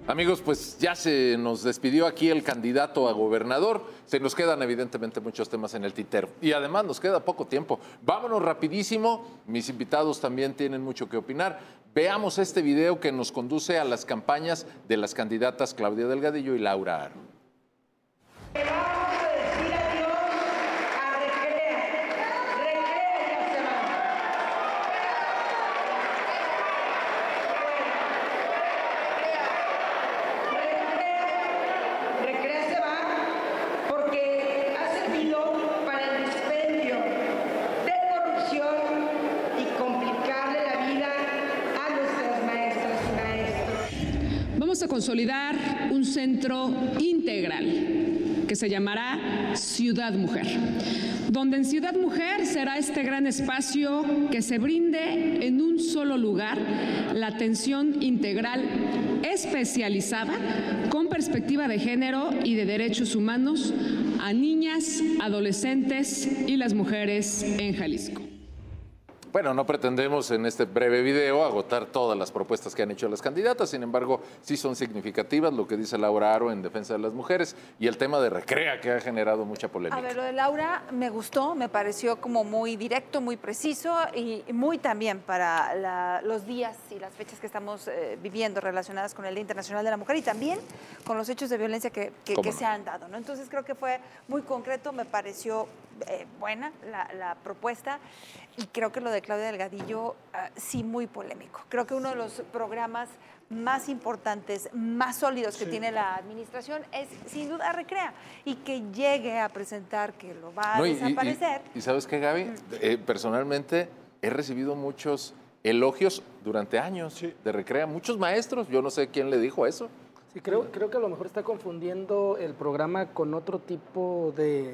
Amigos, pues ya se nos despidió aquí el candidato a gobernador. Se nos quedan evidentemente muchos temas en el tintero. Y además nos queda poco tiempo. Vámonos rapidísimo. Mis invitados también tienen mucho que opinar. Veamos este video que nos conduce a las campañas de las candidatas Claudia Delgadillo y Laura Aro. Vamos a consolidar un centro integral que se llamará Ciudad Mujer, donde en Ciudad Mujer será este gran espacio que se brinde en un solo lugar la atención integral especializada con perspectiva de género y de derechos humanos a niñas, adolescentes y las mujeres en Jalisco. Bueno, no pretendemos en este breve video agotar todas las propuestas que han hecho las candidatas, sin embargo, sí son significativas lo que dice Laura Aro en defensa de las mujeres y el tema de Recrea, que ha generado mucha polémica. A ver, lo de Laura me gustó, me pareció como muy directo, muy preciso y muy también para los días y las fechas que estamos viviendo relacionadas con el Día Internacional de la Mujer y también con los hechos de violencia que se han dado, ¿no? Entonces creo que fue muy concreto, me pareció buena la propuesta y creo que lo de Claudia Delgadillo sí muy polémico. Creo que uno de los programas más importantes, más sólidos que tiene la administración es sin duda Recrea y que llegue a presentar que lo va a desaparecer. Y ¿sabes qué, Gaby? Personalmente he recibido muchos elogios durante años de Recrea, muchos maestros, yo no sé quién le dijo eso. Sí, creo que a lo mejor está confundiendo el programa con otro tipo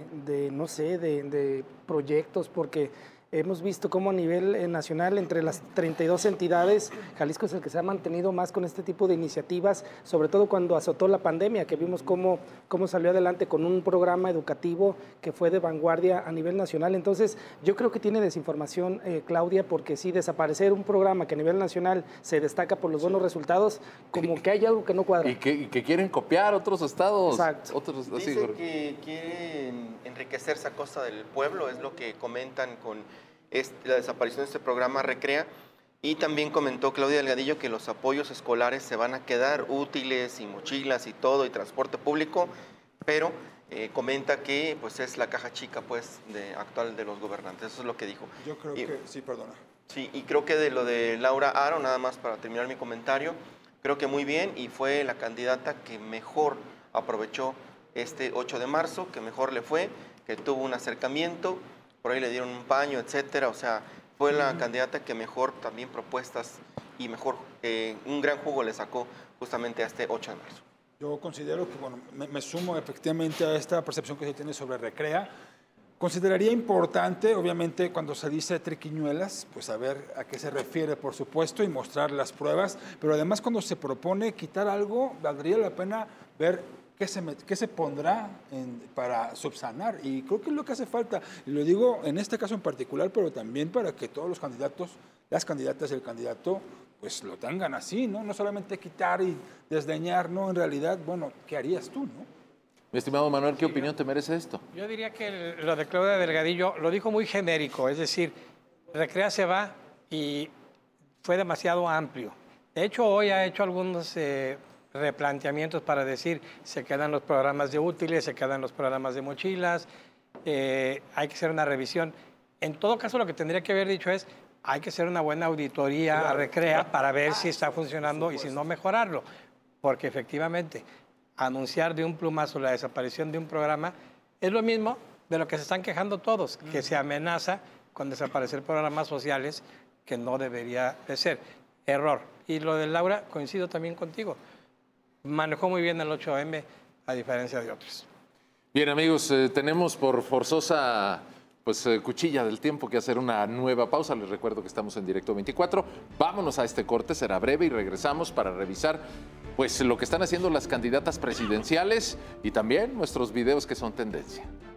no sé, de proyectos, porque hemos visto cómo a nivel nacional, entre las 32 entidades, Jalisco es el que se ha mantenido más con este tipo de iniciativas, sobre todo cuando azotó la pandemia, que vimos cómo salió adelante con un programa educativo que fue de vanguardia a nivel nacional. Entonces, yo creo que tiene desinformación, Claudia, porque sí, desaparecer un programa que a nivel nacional se destaca por los buenos resultados, como que hay algo que no cuadra. Y que quieren copiar otros estados. Exacto. Dicen que quieren enriquecerse a costa del pueblo, es lo que comentan con la desaparición de este programa Recrea. Y también comentó Claudia Delgadillo que los apoyos escolares se van a quedar, útiles y mochilas y todo, y transporte público, pero comenta que pues es la caja chica pues actual de los gobernantes. Eso es lo que dijo. Yo creo que sí, perdona. Sí, y creo que de lo de Laura Aro, nada más para terminar mi comentario, creo que muy bien, y fue la candidata que mejor aprovechó este 8 de marzo, que mejor le fue, que tuvo un acercamiento, por ahí le dieron un paño, etcétera. O sea, fue la candidata que mejor también propuestas y mejor un gran jugo le sacó justamente a este 8 de marzo. Yo considero que, bueno, me sumo efectivamente a esta percepción que se tiene sobre Recrea. Consideraría importante, obviamente, cuando se dice triquiñuelas, pues saber a qué se refiere, por supuesto, y mostrar las pruebas, pero además cuando se propone quitar algo, valdría la pena ver qué se pondrá para subsanar, y creo que es lo que hace falta, y lo digo en este caso en particular, pero también para que todos los candidatos, las candidatas y el candidato, pues lo tengan así, ¿no? No solamente quitar y desdeñar, ¿no? En realidad, bueno, ¿qué harías tú, no? Mi estimado Manuel, ¿qué opinión te merece esto? Yo diría que lo de Claudia Delgadillo lo dijo muy genérico, es decir, Recrea se va y fue demasiado amplio. De hecho, hoy ha hecho algunos replanteamientos para decir se quedan los programas de útiles, se quedan los programas de mochilas, hay que hacer una revisión. En todo caso, lo que tendría que haber dicho es hay que hacer una buena auditoría a Recrea para ver si está funcionando y si no mejorarlo, porque efectivamente anunciar de un plumazo la desaparición de un programa es lo mismo de lo que se están quejando todos, que se amenaza con desaparecer programas sociales que no debería de ser. Error. Y lo de Laura, coincido también contigo. Manejó muy bien el 8M, a diferencia de otros. Bien, amigos, tenemos por forzosa cuchilla del tiempo que hacer una nueva pausa. Les recuerdo que estamos en Directo 24. Vámonos a este corte, será breve y regresamos para revisar lo que están haciendo las candidatas presidenciales y también nuestros videos que son tendencia.